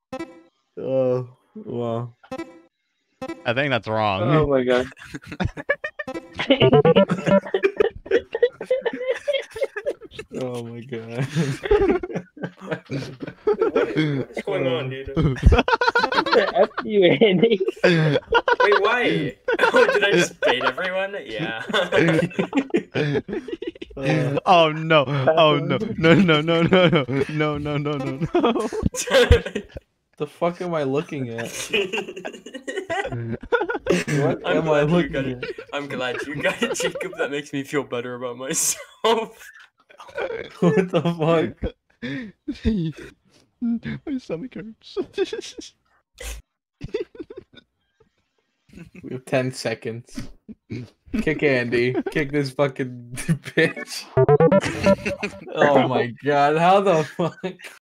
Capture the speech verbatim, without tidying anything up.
Oh, wow. I think that's wrong. Oh my god. Oh my god. What, what is going on, dude? F you, Andy. Wait, why? Oh, did I just bait everyone? Yeah. Uh, Oh no! Oh no! No! No! No! No! No! No! No! No! No! No! the fuck am I looking at? What I'm am I glad you looking got it. at? I'm glad you got it, Jacob. That makes me feel better about myself. What the fuck? My stomach hurts. We have ten seconds. Kick Andy. Kick this fucking bitch. Oh my god, how the fuck?